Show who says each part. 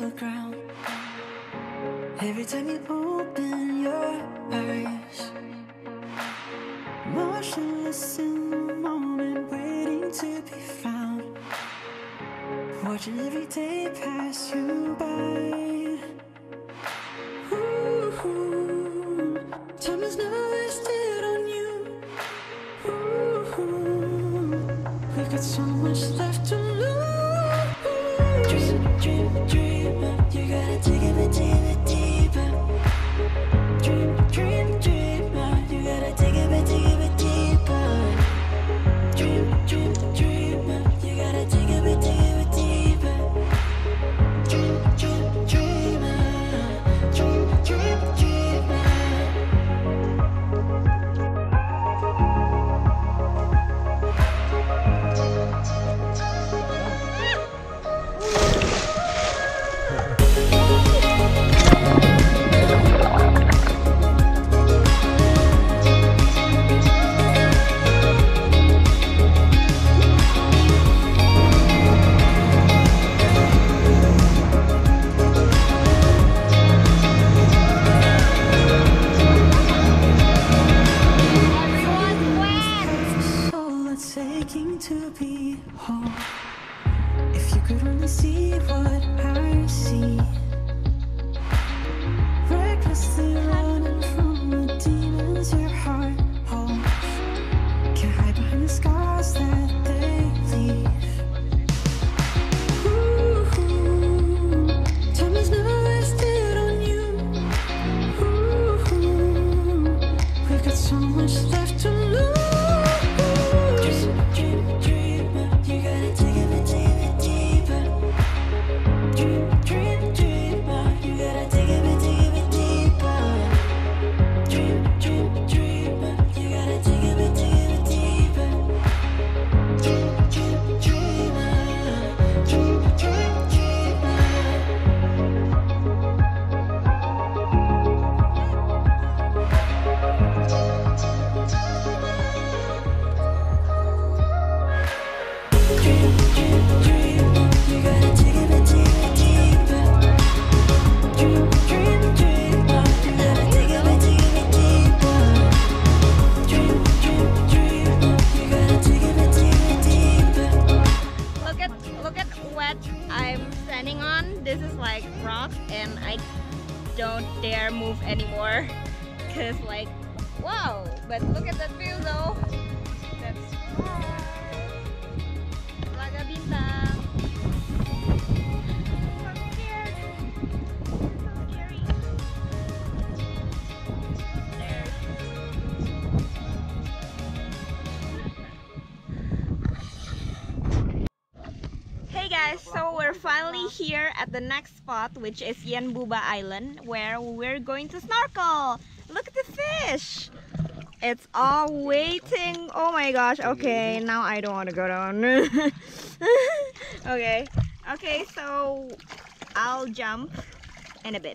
Speaker 1: the ground. Every time you open your eyes, motionless in the moment, waiting to be found. Watching every day pass you by. Ooh, time is not wasted on you. Ooh, we've got so much left to lose. Dream, dreamer, you gotta dig a bit deeper. Dream, dreamer, you gotta dig a bit deeper. Dream, dreamer, you gotta dig a bit deeper. Dream, dreamer, dreamer. To be home. If you could only see what I see, recklessly running from the demons your heart holds. Can't hide behind the scars that they leave. Ooh, time is not wasted on you. Ooh, we've got so much left to lose. This is like rock and I don't dare move anymore because like wow, but look at that view though. That's Telaga Bintang. I'm scared. So scary. Hey guys, so we're finally here at the next spot, which is Yenbuba Island, where we're going to snorkel. Look at the fish! It's all waiting. Oh my gosh, okay, now I don't want to go down. Okay, so I'll jump in a bit.